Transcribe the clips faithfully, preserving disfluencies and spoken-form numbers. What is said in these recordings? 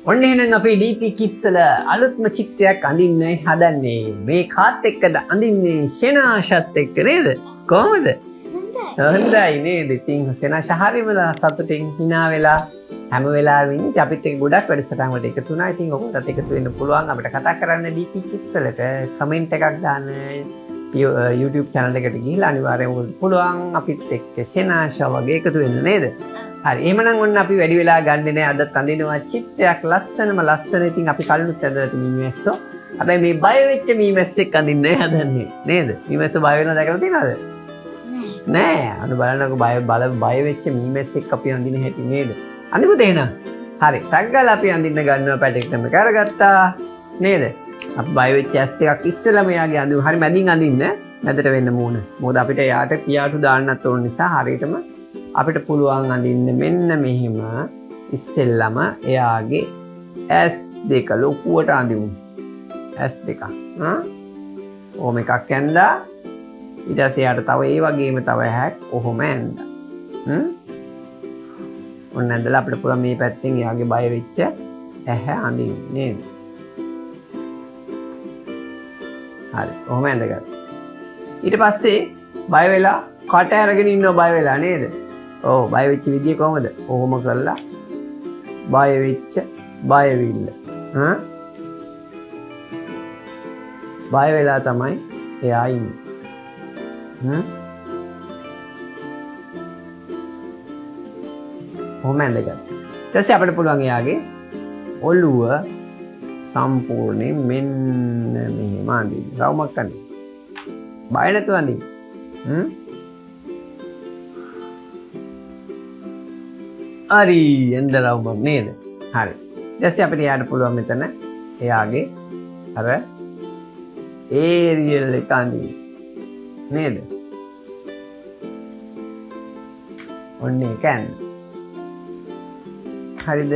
ඔන්න එහෙනම් අපි D P Kids වල අලුත්ම චිත්‍රයක් අඳින්නයි හදන්නේ. මේ කාත් එක්කද අඳින්නේ ෂෙනාෂත් එක්ක නේද? කොහමද? හොඳයි නේද? ඉතින් ෂෙනාෂ හරියම සතුටින් hina වෙලා හැම වෙලාවෙම ඉන්නේ. අපිත් එක්ක ගොඩක් වැඩසටහන් වලට එකතු වුණා. ඉතින් ඔයගොල්ලන්ට එකතු වෙන්න පුළුවන් අපිට කතා කරන්න D P Kids වලට කමෙන්ට් එකක් දාන්න YouTube channel එකට ගිහිල්ලා අනිවාර්යයෙන් ඔයගොල්ලන්ට පුළුවන් අපිත් එක්ක ෂෙනාෂ වගේ එකතු වෙන්න නේද? හරි එහෙමනම් ඔන්න අපි වැඩි වෙලා ගන්නෙ නෑ අදත් අඳිනවා චිත්‍රයක් ලස්සනම ලස්සන. ඉතින් අපි කලිනුත් ඇඳලා තියෙන මීමැස්සෝ. හැබැයි මේ බය වෙච්ච මීමැස්සෙක් අඳින්නයි හදන්නේ නේද? මීමැස්සෝ බය වෙනවා දැකලා තියෙනවද? නෑ. නෑ. අන්න බලන්නකෝ බය බල බය වෙච්ච මීමැස්සෙක් අපි අඳින හැටි නේද? අඳිමුද එහෙනම්? හරි. ටග් ගාලා අපි අඳින්න ගන්නවා පැටෙක්ටම කරගත්තා නේද? අපි බය වෙච්ච ඇස් දෙකක් ඉස්සෙල්ලා මෙයාගේ අඳිමු. හරි මැදින් අඳින්න. මැදට වෙන්න මූණ. මොකද අපිට යාට පියාටු දාන්නත් ඕන නිසා හරියටම අපිට පුළුවන් අඳින්න මෙන්න මෙහෙම ඉස්සෙල්ලම එයාගේ ඇස් දෙක ලොකුවට අඳිමු. ඇස් දෙක. හා? ඕම එකක් ඇඳලා ඊට පස්සේ යාට තව ඒ වගේම තව හැක් ඔහොම ඇඳලා. හ්ම්? ඔන්න ඇඳලා අපිට පුළුවන් මේ පැත්තෙන් එයාගේ බය වෙච්ච ඇහැ අඳින්න නේද? හරි. ඔහොම ඇඳගත්තා. ඊට පස්සේ බය වෙලා කට අරගෙන ඉන්නවා බය වෙලා නේද? ඔව් බය වෙච්ච විදිය කොහමද? ඔහොම කරලා බය වෙච්ච බය විල්ල. හා? බය වෙලා තමයි එයා ඉන්නේ. හ්ම්? ඔහොම ඇඳගත්තා. ඊට පස්සේ අපිට පුළුවන් එයාගේ ඔළුව සම්පූර්ණයෙන් මෙන්න මෙහෙම අඳින්න. රවුමක් අඳින්න. බය නැතුව අඳින්න. හ්ම්? හරි එන්දරවුමක් නේද? හරි. ඊට පස්සේ අපිට යාට පුළුවන් මෙතන එයාගේ අර ඒරියල් එක අඳින්න. නේද? ඔන්න ඒක ඇඳ. හරිද?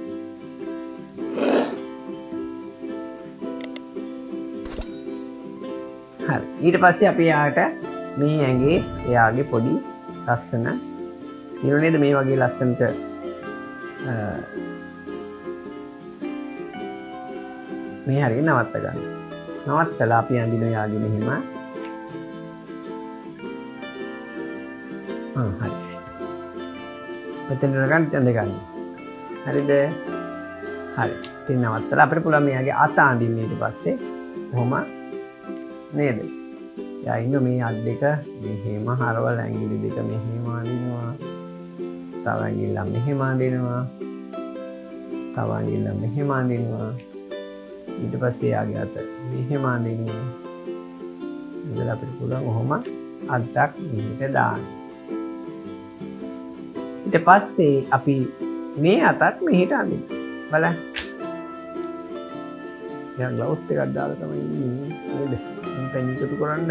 හරි. ඊට පස්සේ අපි යාට මේ ඇඟේ එයාගේ පොඩි ලස්සන තියෙන නේද මේ වගේ ලස්සනට මේ හරිය නවත්ත ගන්න. නවත්තලා අපි අඳින යාගේ මෙහෙම. ආ හරි. මෙතන නගන්න තැන් දෙක ගන්න. හරිද? හරි. ඉතින් නවත්තලා අපිට පුළුවන් මෙයාගේ අත අඳින්න ඊට පස්සේ කොහොම නේද? යා ඉන්න මේ අත් දෙක මෙහෙම හරවල ඇඟිලි දෙක මෙහෙම අඳිනවා. තව ඇඟිල්ල මෙහෙම අඳිනවා. තව ඇඟිල්ල මෙහෙම අඳිනවා. ඊට පස්සේ යාගේ අත මෙහෙම අඳිනවා. ඉතින් අපිට පුළුවන් ඔහොම අද්දක් මෙහෙට දාන්න. ඊට පස්සේ අපි මේ අතක් මෙහෙට අඳින්න. බලන්න. යා ග්ලව්ස් ටිකක් දාලා තමයි ඉන්නේ නේද? මම පැන් එකතු කරන්න.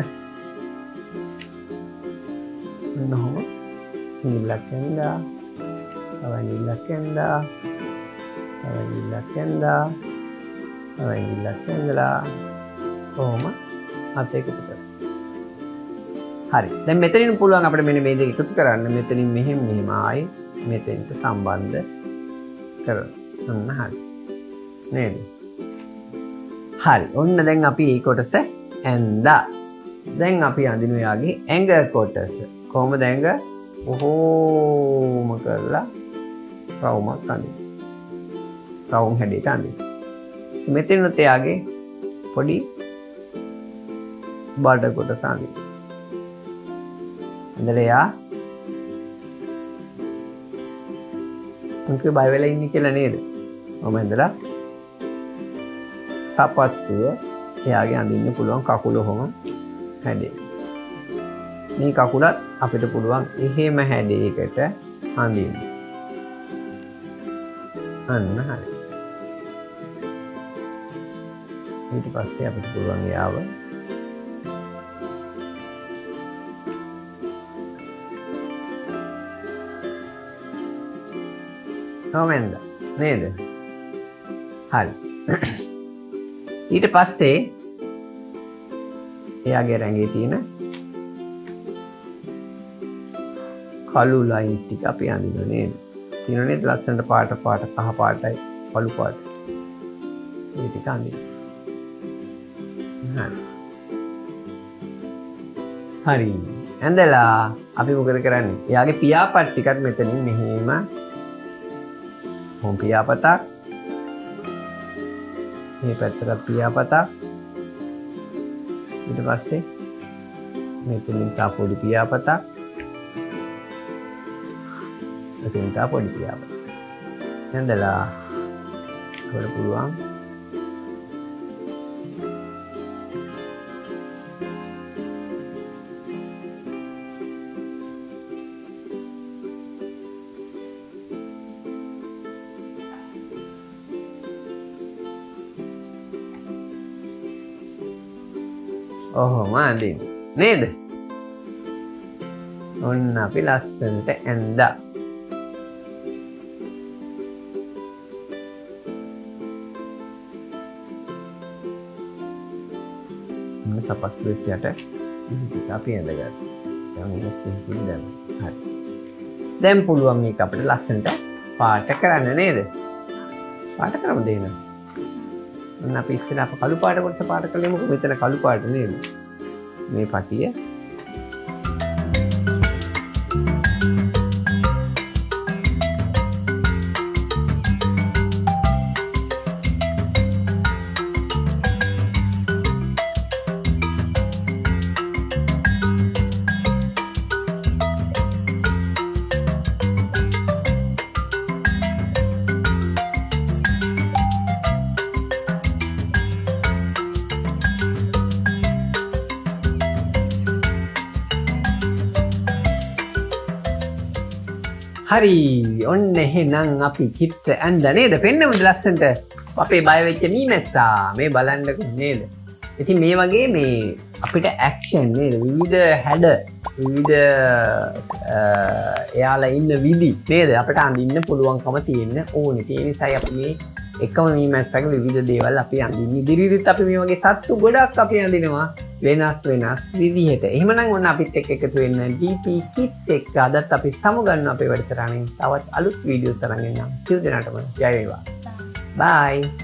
නෝම ඉල්ලක් ඇඳලා තව ඉල්ලක් ඇඳලා තව ඉල්ලක් ඇඳලා තව ඉල්ලක් ඇඳලා කොහොම අත එකතු කරලා. හරි. දැන් මෙතනින් පුළුවන් අපිට මෙන්න මේ දෙක එකතු කරන්න. මෙතනින් මෙහෙම මෙහෙම ආයි මෙතෙන්ට සම්බන්ධ කරන්න. ඔන්න හරි. නේද? හරි. ඔන්න දැන් අපි මේ කොටස ඇඳලා. දැන් අපි අඳිනු යාගේ ඇඟ කොටස. කොහොමද ඇඟ? ඔහොම කරලා රවුමක් අඳින්න. රවුම් හැඩයට අඳින්න. මෙතනත් එයාගේ පොඩි බඩ කොටස අඳින්න. අඳලා එයා උන්ගේ බය වෙලා ඉන්නේ කියලා නේද? ඔහොම ඇඳලා සපත්තුව එයාගේ අඳින්න පුළුවන් කකුල ඔහොම හැඩේ. මේ කකුලත් අපිට පුළුවන් එහෙම හැඩයකට අඳින්න. අන්න හරි. ඊට පස්සේ අපිට පුළුවන් යාව කොහොමද නේද? හරි. ඊට පස්සේ එයාගේ රැඟේ තියෙන කළු ලයින්ස් ටික අපි අඳිනවා නේද? තියෙන නේද ලස්සනට පාට පාට කහ පාටයි කළු පාට. ඒ ටික අඳින්න. හරි. හරි. ඇඳලා අපි මොකද කරන්නේ? එයාගේ පියාපත් ටිකත් මෙතනින් මෙහෙම හොම් පියාපතක්. මේ පැත්තට පියාපතක්. ඊට පස්සේ මෙතනින් තා පොඩි පියාපතක්. මෙතනින් තා පොඩි පියාපතක්. ඇඳලා අපිට පුළුවන් ඔහොම අඳින්න නේද? ඔන්න අපි ලස්සනට ඇඳා. මේ සපත්තුවෙත් යට ටික අපි ඇඳගත්තා. දැන් මේක සිම්පල් දැන්. හරි. දැන් පුළුවන් මේක අපිට ලස්සනට පාට කරන්න නේද? පාට කරමු දෙන්න. ඔන්න අපි ඉස්සෙල්ලා අප කළු පාට කොටස පාට කළේමු. මෙතන කළු පාට නේද? මේ පටිය හරි. ඔන්න එහෙනම් අපි චිත්‍ර ඇඳ නේද? පෙන්නමුද ලස්සනට අපේ බය වෙච්ච මීමැස්සා. මේ බලන්නකො නේද? ඉතින් මේ වගේ මේ අපිට ඇක්ෂන් නේද? විවිධ හැඩ විවිධ එයාලා ඉන්න විදි නේද? අපිට අඳින්න පුළුවන්කම තියෙන්න ඕනේ. ඒ නිසායි අපි මේ එකම මීමැස්සගේ විවිධ දේවල් අපි අඳින්නේ. ඉදිරියේදීත් අපි මේ වගේ සත්තු ගොඩක් අපි අඳිනවා වෙනස් වෙනස් විදිහට. එහෙමනම් ඔන්න අපිත් එක්ක එකතු වෙන්න D P Kids එක්ක අදත් අපි සමුගන්න අපේ වැඩසටහනින් තවත් අලුත් වීඩියෝස් අරන් එන්නම්. සියලු දෙනාටම ජය වේවා. බයි.